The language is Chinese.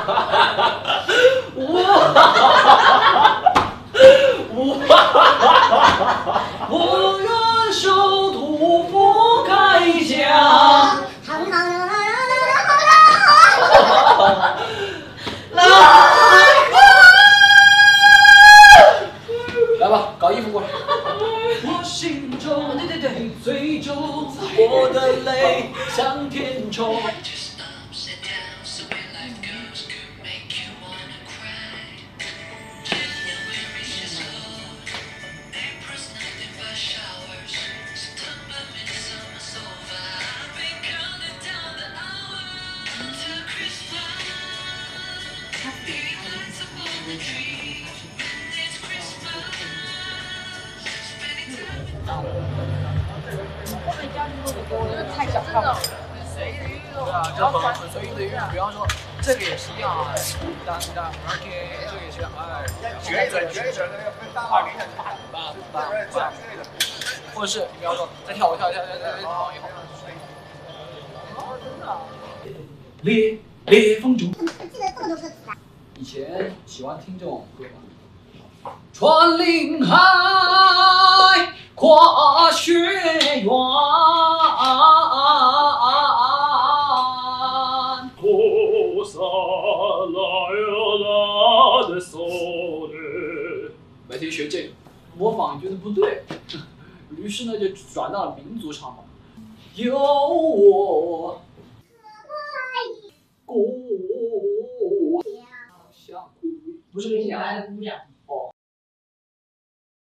我愿守土不改嫁。来吧，搞衣服过来。我心中，对，最终我的泪向天冲。 太小看了。 对啊，就很随意的运用，比方说这个也是一样啊，当当，而且这个也是哎，绝对，或者是你比方说再跳舞跳，晃一晃。烈风中。以前喜欢听这种歌吗？穿林海，跨雪原。每天学这个，模仿觉得不对，于是呢就转到了民族唱法。有我过江，不是给你来的姑娘。